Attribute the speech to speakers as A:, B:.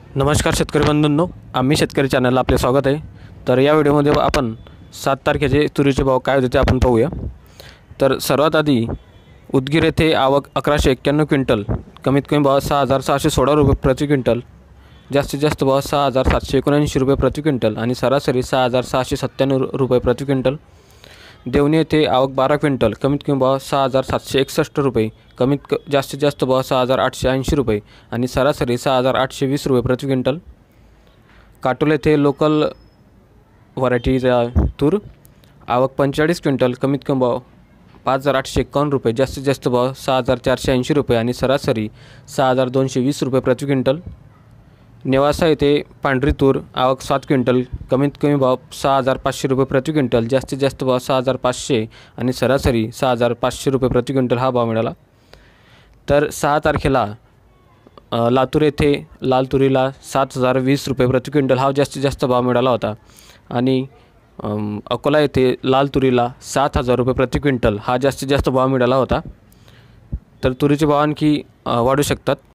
A: नमस्कार शेतकरी बंधूंनो, आम्ही शेतकरी चॅनलला आपले स्वागत आहे। तर या व्हिडिओमध्ये आपण 7 तारखेचे तुरीचे भाव काय होते ते आपण पाहूया। तर सर्वात आधी उदगीर येथे आवक 1191 क्विंटल, कमीत कमी भाव 6616 रुपये प्रति क्विंटल, जास्तीत जास्त भाव 6779 रुपये प्रति क्विंटल आणि सरासरी 6697 रुपये प्रति क्विंटल। देवणी येथे आवक 12 क्विंटल, कमीत कमी भाव 6761 रुपये, जास्तीत जास्त भाव 6880 रुपये आणि सरासरी 6820 रुपये प्रति क्विंटल। काटोल येथे लोकल व्हरायटीचा तूर आवक 45 क्विंटल, कमीत कमी भाव 5851 रुपये, जास्तीत जास्त भाव 6480 रुपये आणि सरासरी 6220 रुपये प्रति क्विंटल। नेवासा येथे पांढरी तूर आवक 7 क्विंटल, कमीत कमी भाव 6500 रुपये प्रति क्विंटल, जास्तीत जास्त भाव 6500 आणि सरासरी 6500 रुपये प्रति क्विंटल हा भाव मिळाला। तर 6 तारखेला लातूर येथे लाल तुरीला 7020 रुपये प्रति क्विंटल हा जास्तीत जास्त भाव मिळाला होता आणि अकोला येथे लाल तुरीला 7000 रुपये प्रति क्विंटल हा जास्तीत जास्त भाव मिळाला होता। तर तुरीचे भाव आणखी वाढू शकतात।